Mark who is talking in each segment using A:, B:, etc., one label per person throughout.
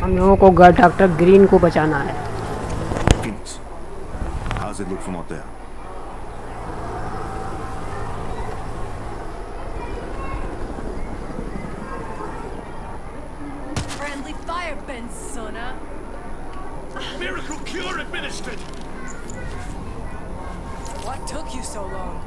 A: हम लोगों को डॉक्टर ग्रीन को बचाना है।
B: Phoenix, how's it look from out there?
C: Friendly fire, Bensona.
D: Miracle cure administered!
C: What took you so long?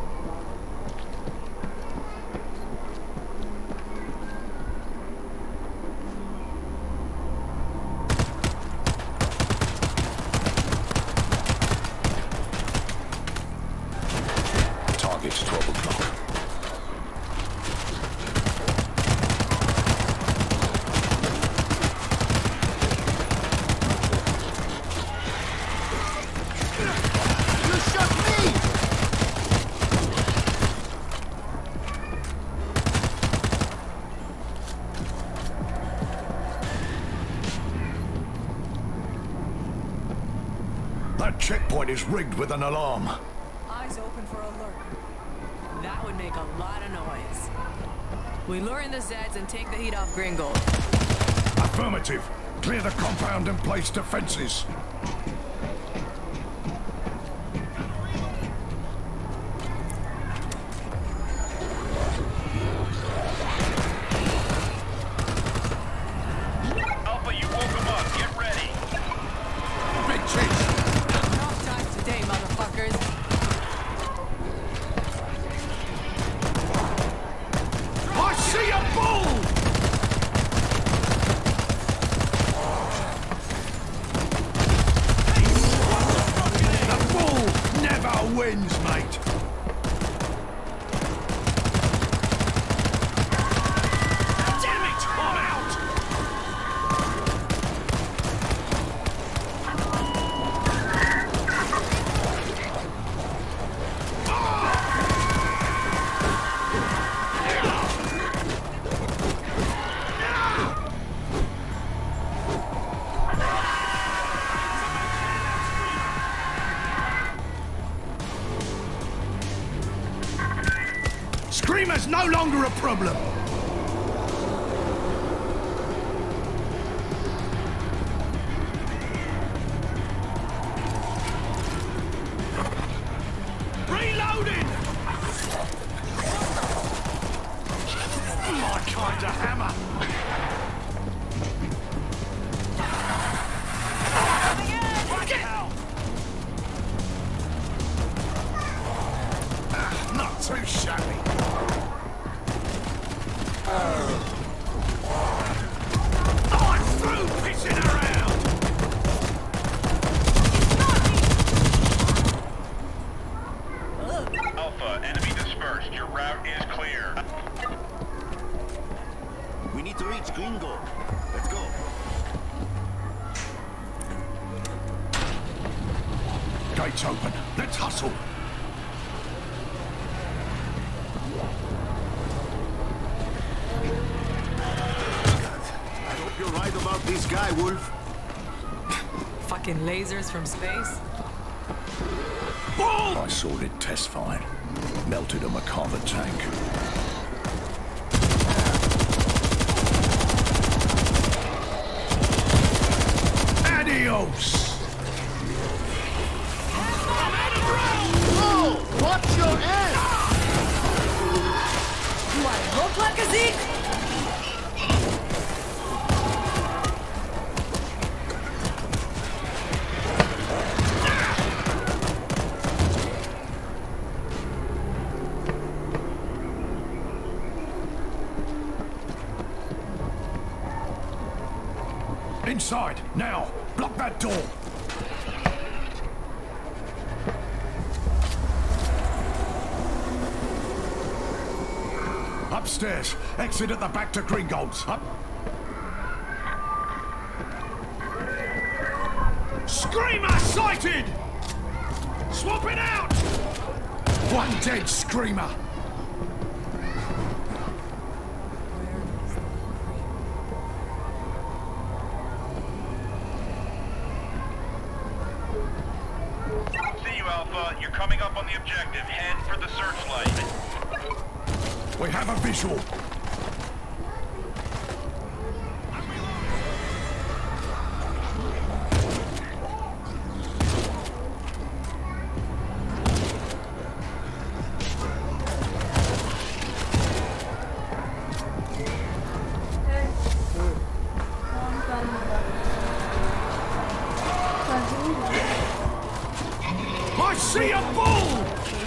B: Target's 12 o'clock.
D: That checkpoint is rigged with an alarm.
C: Eyes open for alert. That would make a lot of noise. We lure in the Zeds and take the heat off Gringold.
D: Affirmative. Clear the compound and place defenses.
E: Alpha, you woke him up. Get ready.
D: Big cheese.
C: Enough time today, motherfuckers.
D: I see a bull! The bull never wins, mate. Damn it! I'm out! Screamer's no longer a problem. Reloading! My kind of hammer. Not too shabby. I'm through pissing around!
E: Alpha, enemy dispersed. Your route is clear.
B: We need to reach Gringo. Let's go.
D: Gates open. Let's hustle.
B: I hope you're right about this guy, Wolf.
C: Fucking lasers from space.
D: I sorted test fine. Melted a McCarver tank. Adios!
B: Watch your ass!
C: Do I look like a Zeke?
D: Inside, now! Block that door! Upstairs. Exit at the back to Gringold's. Up. Screamer sighted! Swapping out! One dead Screamer.
E: See you, Alpha. You're coming up on the objective. Head for the searchlight.
D: We have a visual. I see a bull!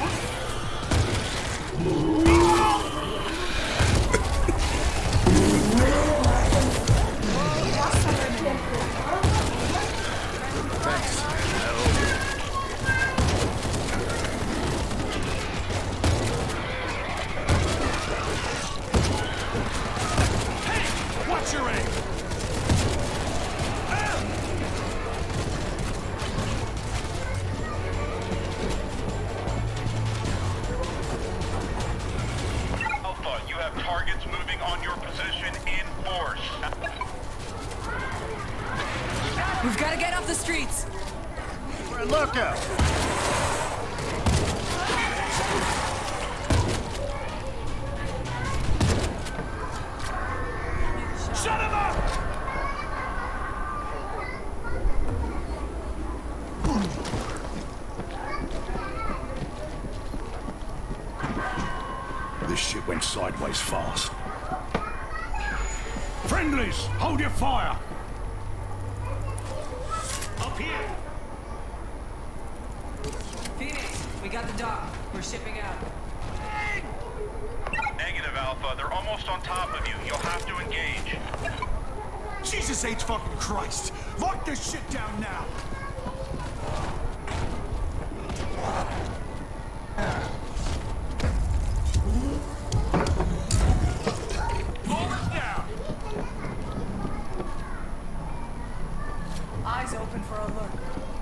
D: Hey! Watch your aim!
E: Alpha, you have targets moving on your position in force.
C: We've got to get off the streets.
B: Look out!
D: Shut him up! This shit went sideways fast. Friendlies, hold your fire! Up here!
C: Phoenix, we got the dock. We're shipping out.
E: Negative, Alpha. They're almost on top of you. You'll have to engage.
D: Jesus H fucking Christ! Lock this shit down now!
C: Eyes open for a look.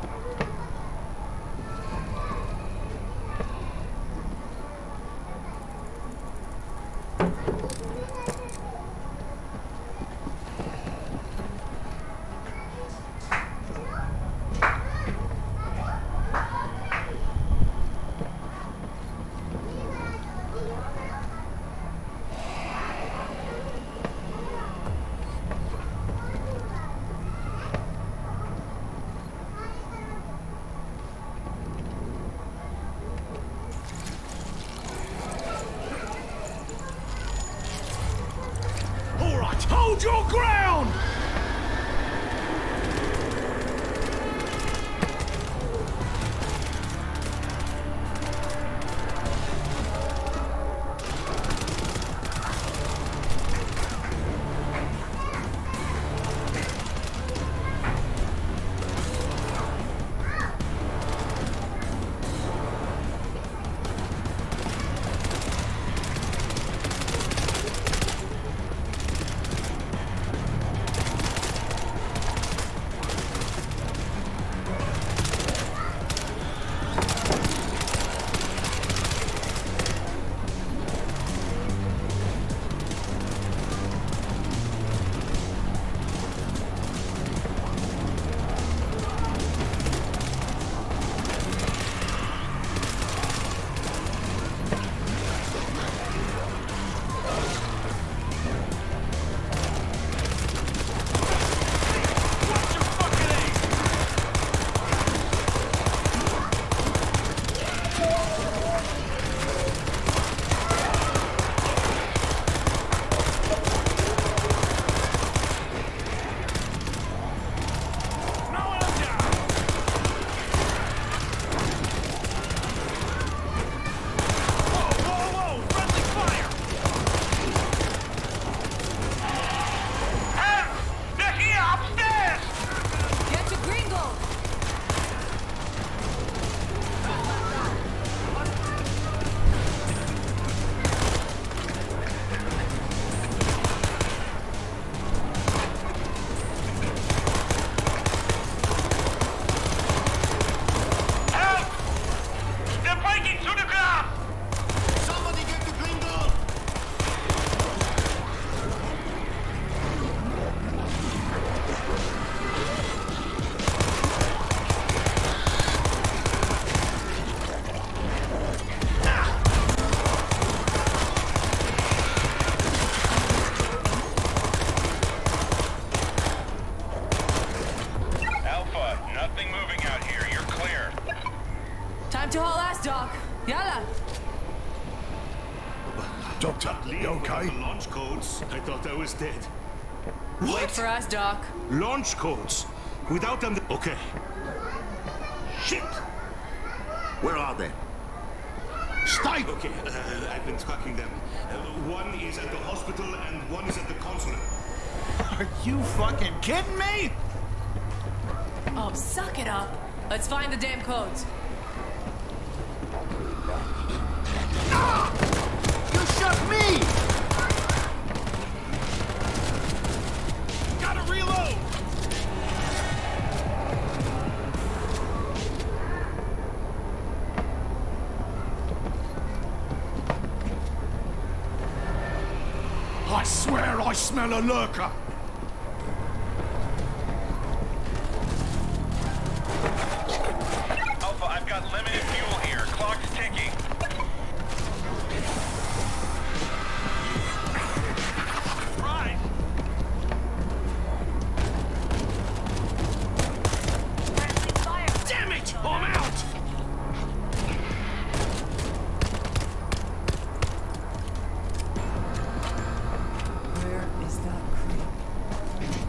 D: Hold your ground!
C: Doc. Yalla.
D: Doctor, you okay?
F: Launch codes. I thought I was dead.
C: Wait for us, Doc.
F: Launch codes. Without them... Okay. Shit!
B: Where are they? Stay!
F: Okay, I've been tracking them. One is at the hospital and one is at the consulate.
G: Are you fucking kidding me?
C: Oh, suck it up. Let's find the damn codes.
G: You shot me!
F: Gotta reload!
D: I swear I smell a lurker.
E: Alpha, I've got limited fuel here. Clock's ticking. Right.
D: Damn it! I'm out!
C: Where is that creep?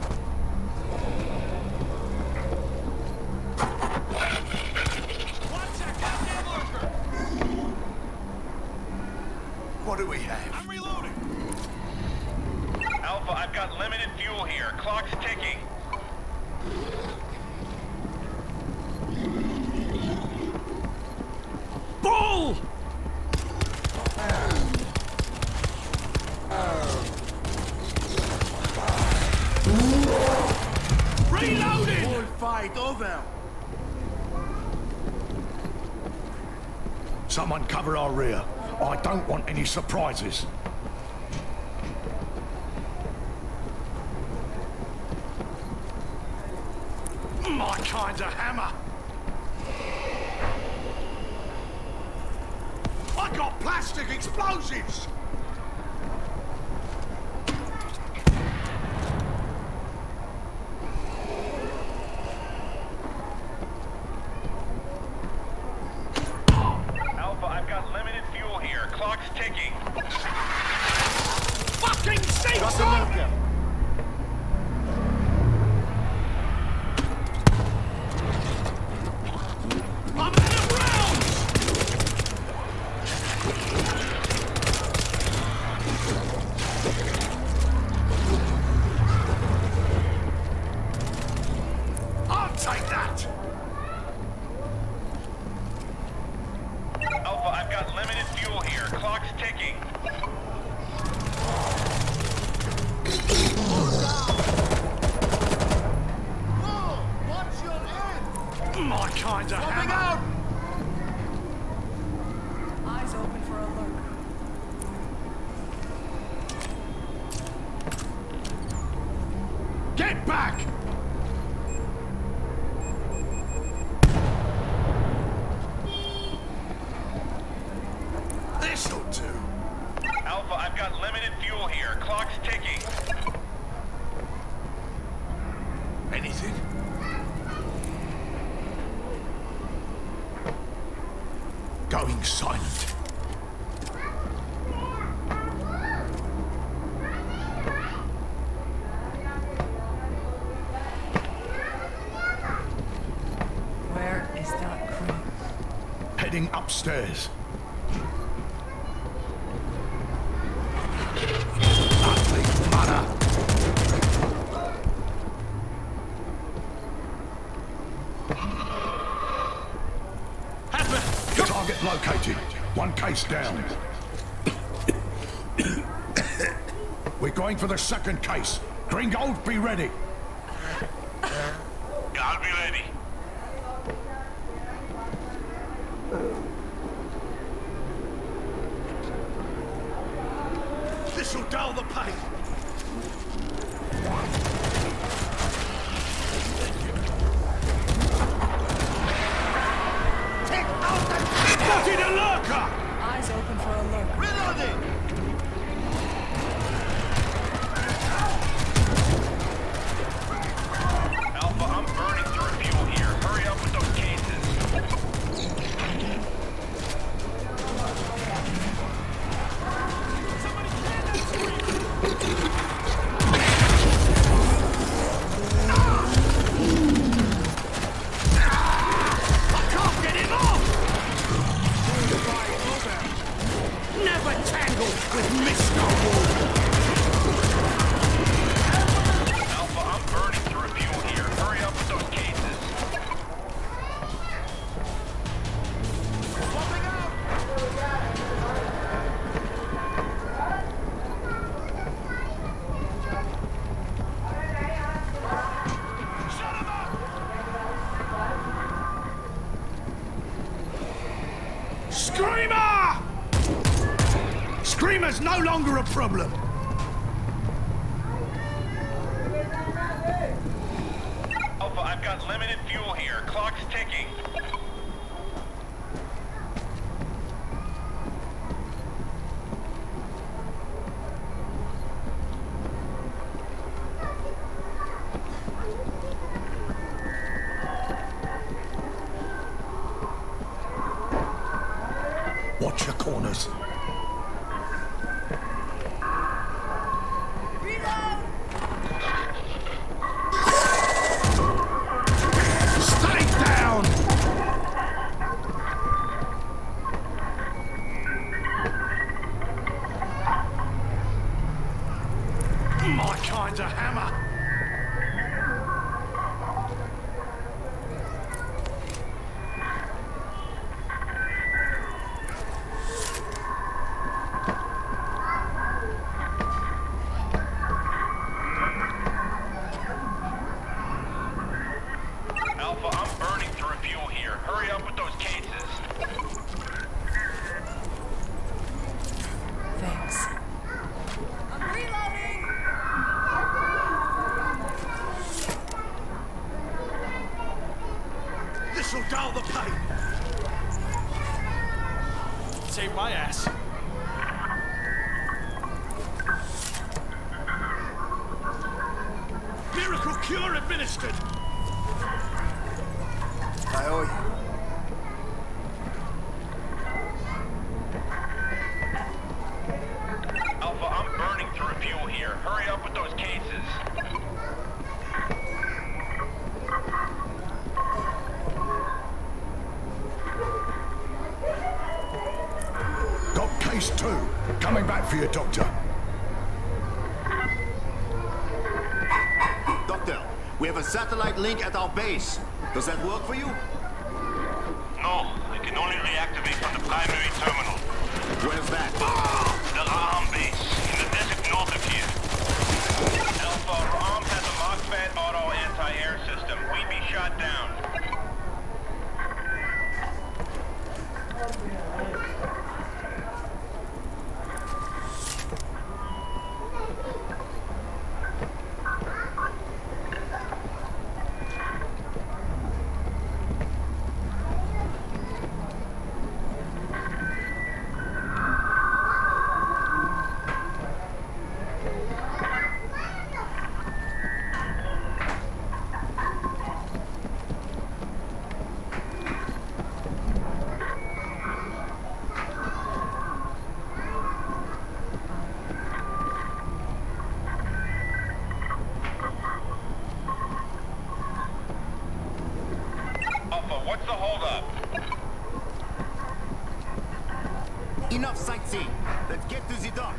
D: What do we have?
F: I'm reloading!
E: Alpha, I've got limited fuel here. Clock's ticking.
D: Bull! Reloading!
G: Full fight over.
D: Someone cover our rear. I don't want any surprises. My kind of hammer. I got plastic explosives.
E: Alpha, I've got limited fuel here. Clock's ticking.
D: Fucking safe
G: Got the
D: zone!
G: lurker.
D: I'm out of rounds! I'll take that!
E: Alpha, I've got limited fuel here. Clock's ticking.
G: Watch your end.
D: My kind of
G: Coming
D: hammer.
G: out.
C: Eyes open for a lurker.
D: Get back! This'll do.
E: Alpha, I've got limited fuel here. Clock's ticking.
D: Anything? Going silent.
C: Where is that creep?
D: Heading upstairs. Ugly mother! Target located. One case down. We're going for the second case. Green Gold, be ready.
E: I'll be ready.
D: This'll dull the pain. Take out the... Spotted a lurker!
C: Eyes open for a lurker.
G: Reloading.
E: Alpha, I'm burning through fuel here. Hurry up with those cases.
D: Screamer! Screamer's no longer a problem.
E: Alpha, I've got limited fuel here. Clock's ticking.
D: Watch your corners. Stay down! My kind's a hammer.
E: Alpha, I'm burning through fuel here. Hurry up with those cases.
C: Thanks. I'm reloading!
G: This'll dull the pain. Save my ass.
D: Miracle cure administered.
G: I owe you.
E: Alpha, I'm burning through fuel here. Hurry up with those cases.
D: Got case 2. Coming back for you, Doctor.
H: Doctor, we have a satellite link at our base. Does that work for you?
E: No, I can only reactivate from the primary terminal.
H: Where's that?
E: The Raham base, in the desert north of here. Alpha, Raham has a Mach-Fed auto anti-air system. We'd be shot down. Alpha, what's the holdup?
H: Enough sightseeing. Let's get to the dock.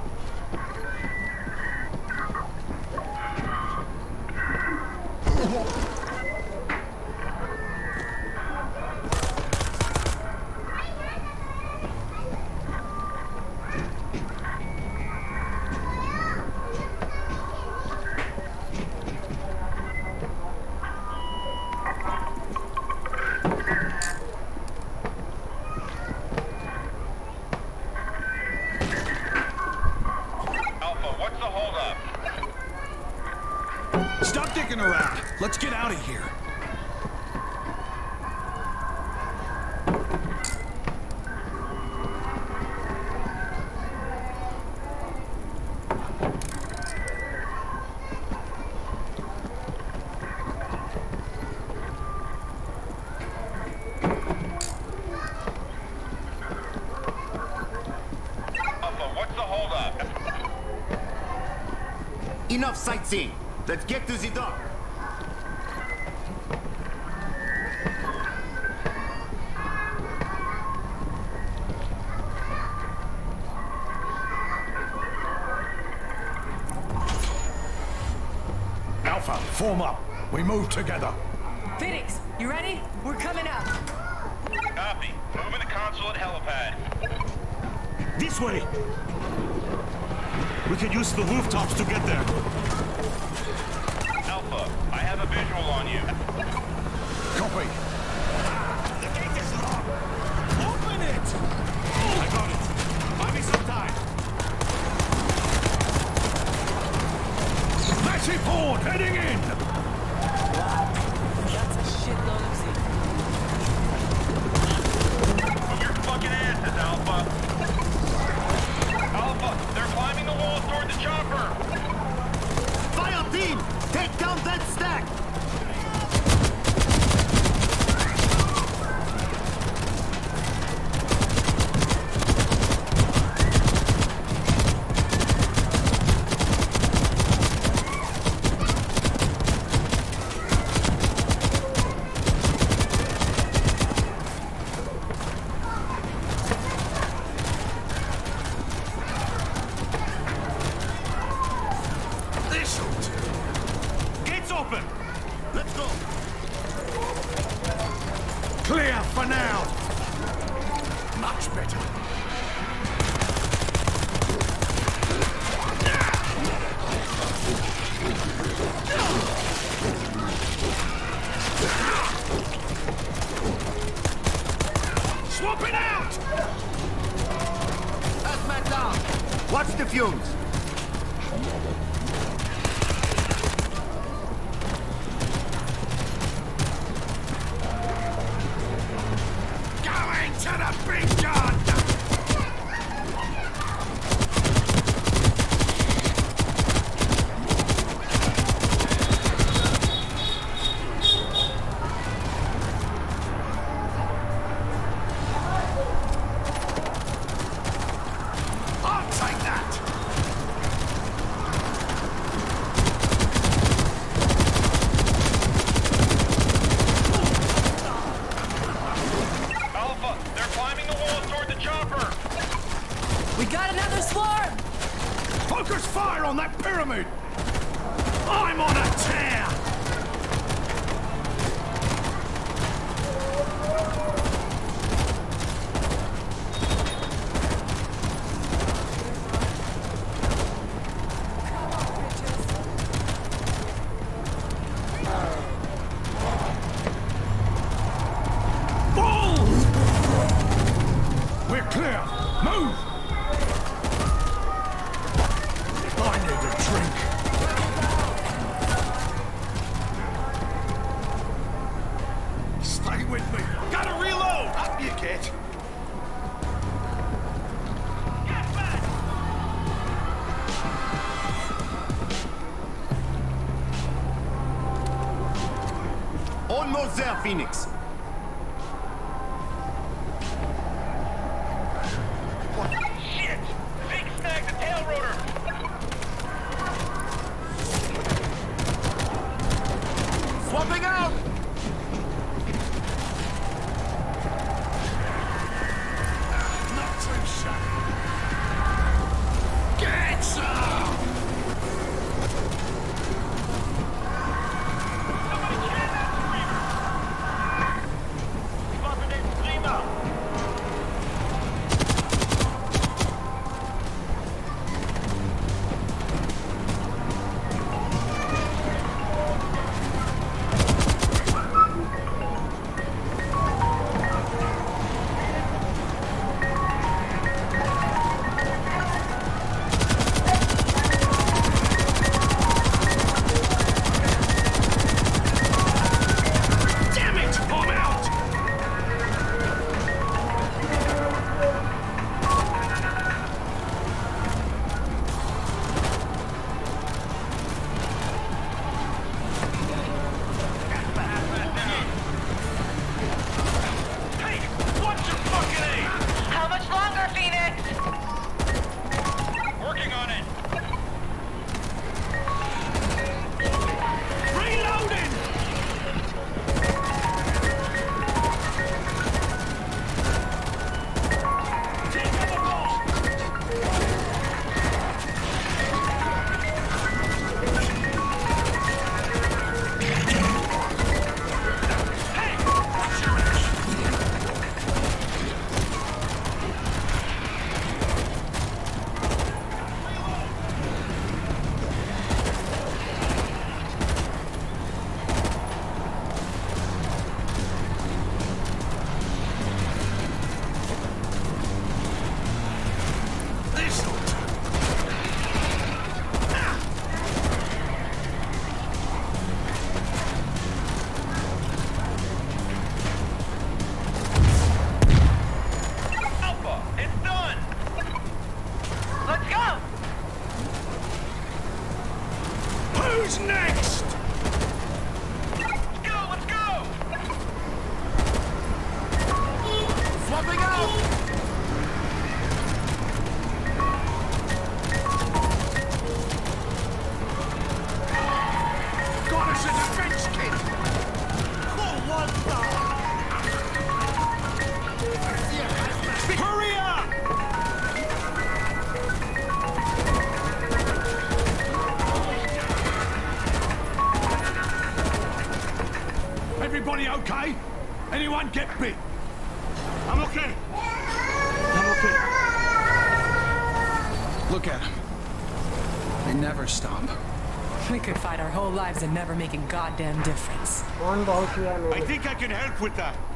G: Stop dicking around. Let's get out of here.
H: Enough sightseeing. Let's get to the dock.
D: Alpha, form up. We move together.
C: Phoenix, you ready? We're coming out.
E: Copy. Moving to consulate helipad.
F: This way! We can use the rooftops to get there.
E: Alpha, I have a visual on you.
D: Copy.
F: The gate is locked!
G: Open it!
D: Clear for now. Much better. Swap it out!
H: Hazmat down. Watch the fumes.
D: Going to the big gun! I'll take that!
E: Alpha, they're climbing the walls toward the chopper.
C: We got another swarm!
D: Focus fire on that pyramid! I'm on a tear! Balls! We're clear! Move! I need a drink. Stay with me.
G: Gotta reload! Up you get.
H: Almost there, Phoenix.
E: Shit! Zeke snagged the tail rotor.
H: Swapping out!
D: Not too shabby. Get some!
E: Bumping that stream out.
D: Damn it! I'm out!
E: Hey, what's your fucking aim?
C: How much longer, Phoenix?
E: Working on it.
D: Reloading! This'll do.
E: Alpha, it's done.
C: Let's go!
D: Who's next?
E: Let's go, let's go.
H: Swapping out!
D: Got us a defense kit! Hurry up! Everybody okay? Anyone and get bit.
F: I'm okay. I'm okay.
D: Look at them. They never stop.
C: We could fight our whole lives and never make a goddamn difference.
A: कौन बहुत किया
F: I
A: मैंने
F: think I can help with that.